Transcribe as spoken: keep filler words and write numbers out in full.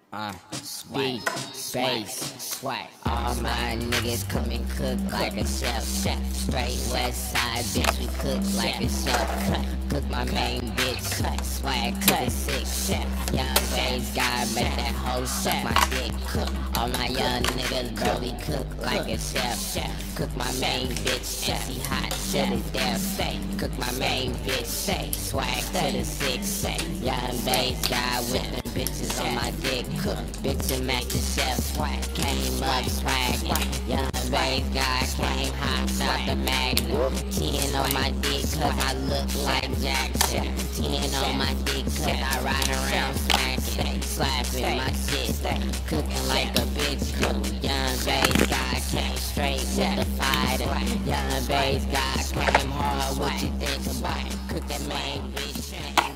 Uh, speed, space, swag. All my niggas come and cook like a chef. Chef, straight west side, bitch, we cook like a chef. Cook my main bitch, swag to the six. Young bass guy, make that whole suck my dick. Cook all my young niggas, bro, we cook like a chef. Cook my main bitch, and she hot to the death. Cook my main bitch, swag to the six. Young bass guy with them bitches on my dick. Cook, bitch and master chef, swag, came up swaggin'. Young bass guy came hot out the magnum. Ten on my dick cause I look like Jackson. Ten on my dick cause I ride around smacking, slapping my shit, cooking like a bitch cook. Young bass guy came straight with the fighter. Young bass guy came hard, what you think about? Cook that main bitch.